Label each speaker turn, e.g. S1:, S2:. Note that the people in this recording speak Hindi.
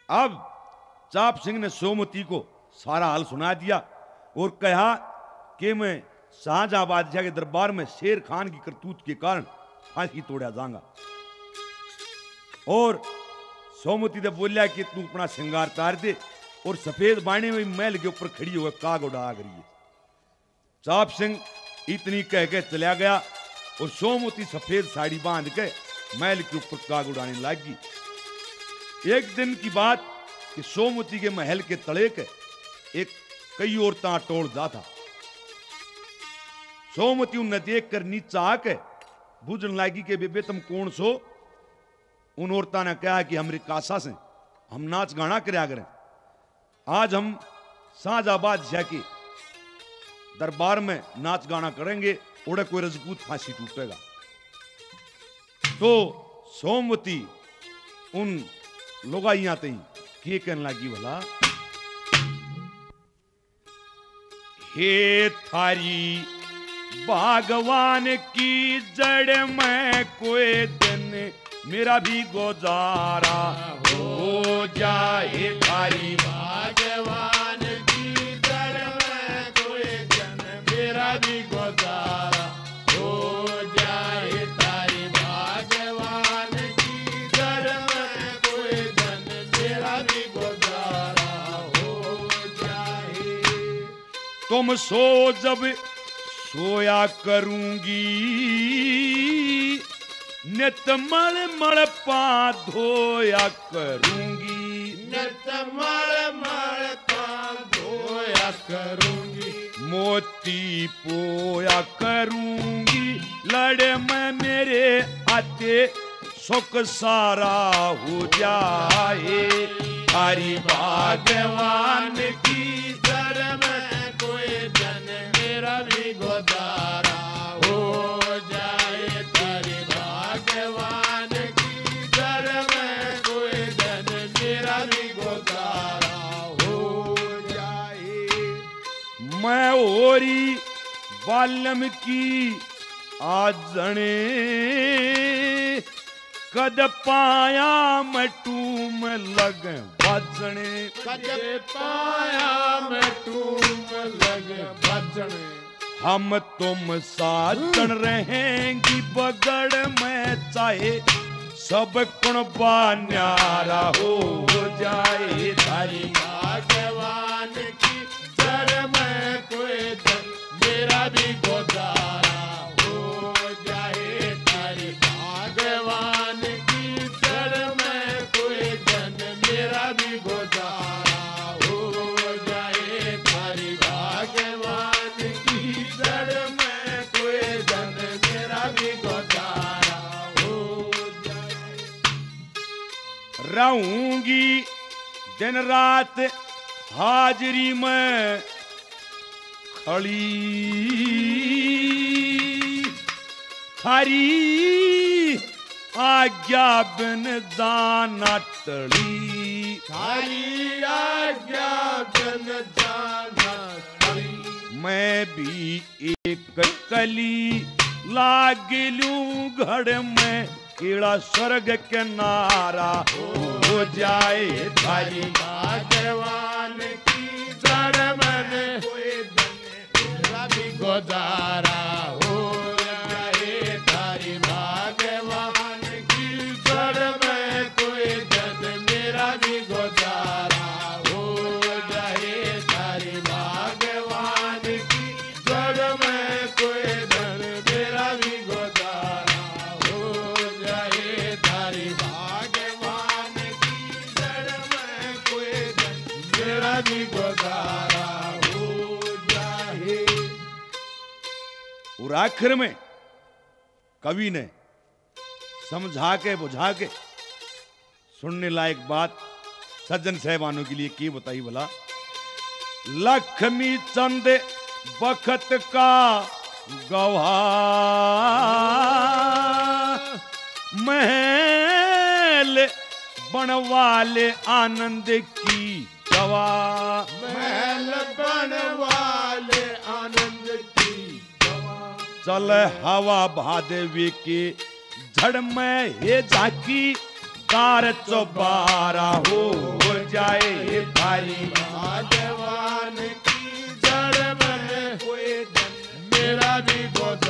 S1: अब चाप सिंह ने सोमवती को सारा हाल सुना दिया और कहा कि मैं शाहजहां बादशाह के दरबार में शेर खान की करतूत के कारण फांसी तोड़ा जाऊंगा। और सोमवती ने बोलिया कि तू अपना श्रृंगार तार दे और सफेद बाणे में महल के ऊपर खड़ी हुई काग उड़ा रही है। चाप सिंह इतनी कह के चला गया और सोमवती सफेद साड़ी बांध के महल के ऊपर काग उड़ाने लगी। एक दिन की बात कि सोमवती के महल के तले के एक कई औरतां टोल जा था। सोमवती उन्हें देख कर नीचा आके बूझन लागी के बेबे तुम कौन सो। उन औरतां ने कहा कि हमरे कासा से हम नाच गाना करया करें, आज हम शाहजहां बादशाह के दरबार में नाच गाना करेंगे, ओड़े कोई रजपूत फांसी टूटेगा। तो सोमवती उन लोगाइयां तई के कहने लगी भला, हे थारी भगवान की जड़ में कोई दिन मेरा भी गुजारा हो जाए। थारी
S2: भगवान की जड़ में कोई दिन मेरा भी गुजारा हो जाए। थारी भगवान की जड़ में कोई दिन मेरा भी गुजारा हो जाए।
S1: तुम सो जब सोया करूंगी, नित मल मल पा धोया करूंगी,
S2: नित मल मल पा धोया करूंगी,
S1: मोती पोया करूंगी, लड़े में मेरे आते सुख सारा हो जाए। थारी भगवान की
S2: जड़ में कोई दिन मेरा भी गुजारा हो जाए। थारी भगवान की जड़ में कोई दिन मेरा भी गुजारा हो जाए।
S1: मैं ओरी वाल्मीकि आजणे कद पाया मटूम लग बजने,
S2: कद पाया मैं टूम लग बजने।
S1: हम तुम साजन रहेंगी बगड़ में चाहे सब कुणबा न्यारा हो जाए।
S2: थारी भगवान की जड़ में कोई दिन मेरा भी गुजारा हो जाए। थारी भगवान की जड़ में कोई दिन मेरा भी गुजारा हो जाए। थारी भगवान की जड़ में कोई दिन मेरा भी गुजारा हो जाए।
S1: रहूंगी दिन रात हाजरी में खड़ी, थारी आज्ञा बिन जाना टली,
S2: थारी आज्ञा बिन जाना टली।
S1: मैं भी एक कली लाग लूं घड़ में कीड़ा स्वर्ग के नारा हो जाए। थारी
S2: भगवान की जड़ में कोई दिन मेरा भी गुजारा हो जाए। थारी भगवान की जड़ में कोई दिन मेरा भी गुजारा हो जाए। थारी भगवान की जड़ में कोई दिन मेरा भी गुजारा हो जाए। थारी भगवान की जड़ में कोई दिन मेरा भी गुजारा हो जाए।
S1: और आखिर में कवि ने समझा के बुझा के सुनने लायक बात सज्जन साहबानों के लिए की बताई भला। लक्ष्मी चंद बखत का गवाह, महल बनवाले आनंद की गवाह,
S2: महल बनवाले आनंद की गवाह।
S1: चल हवा भादवे के झड़ में हे झाकी तार चौबारा हो
S2: रवि गोदान